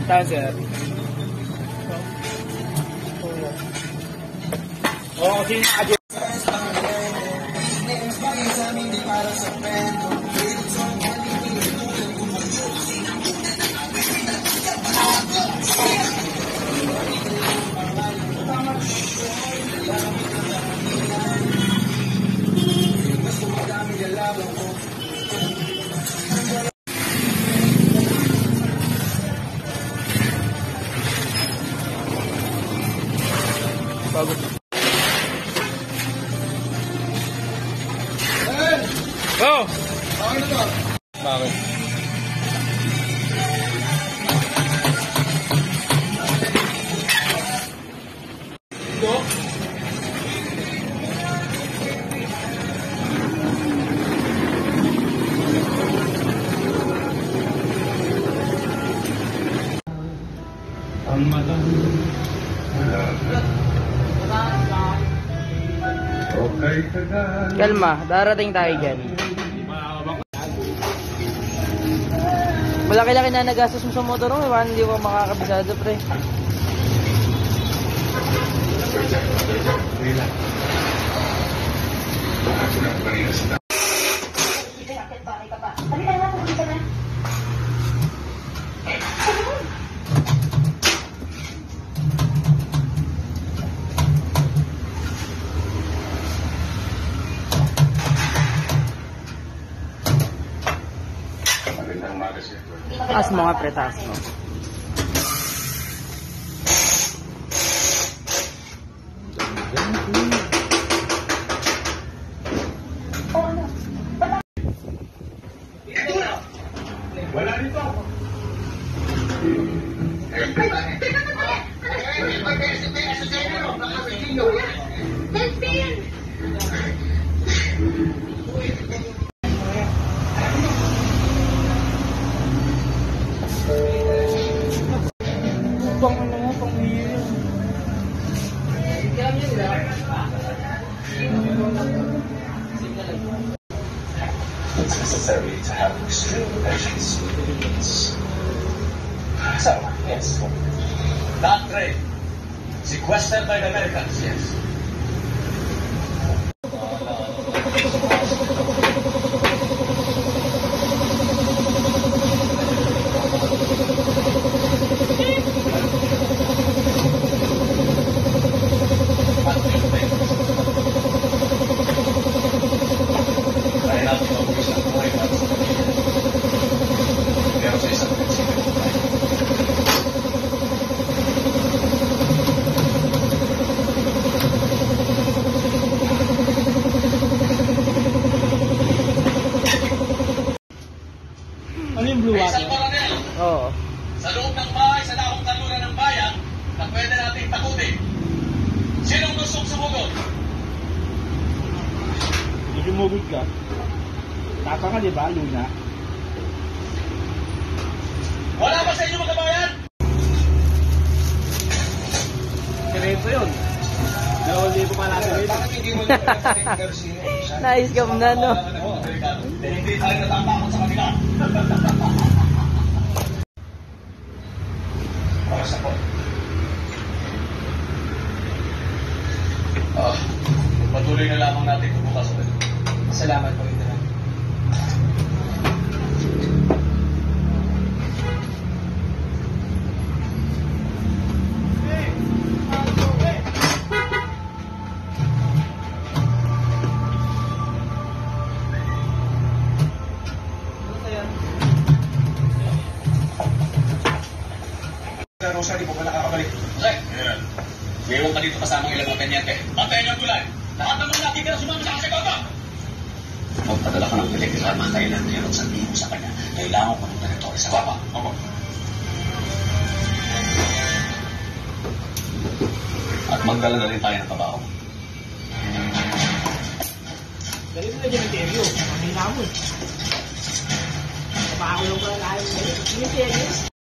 Saan, sir? Oo, kasi nakadyo. Bago. Oh! Bakit na to? Bakit? Ito? Ang mata. Kalma, darating tayo dyan. Malaki-laki na nagastos mo sa motor mo, paano hindi ko makakabisado, pre? Taas mo nga, pre, taas mo. Wala dito. Pang ano mo, pang hihiro. It's necessary to have extreme patience with the needs. So, yes. That train, sequestered by the Americans, yes. Ano yung blue water? Oo. Sa loob ng bahay, sa daong kanluran ng bayan, na pwede nating takutin. Sinong gustong sumugod? Hindi lumugod ka. Taka ka, di ba, Luna? Wala ba sa inyo mga kabayan? Sireto yun. Nauli ko pa natin rin. Bakit hindi mo natin Nice ka na, no? Hindi tayo natatakot sa kanila. Para sa po. Patuloy na lamang natin kung bukas ulit. Salamat po, Indra. Rosa, di po ka nakakabalik. Okay. Ngayon ka dito kasama ilang mga penyente. Bantayan niyo ang tulay. Lahat ng mga nakikita sumama sa kasagoto. Magpadala ka ng telegrama dahil na mayroon sabihin mo sa kanya. Kailangan ko ng territory sa baba. Opo. At magdala na rin tayo ng kabaho. Dali mo na dyan ang teryo. Mamila mo eh. Papakulong ko na tayo. Hindi teryo.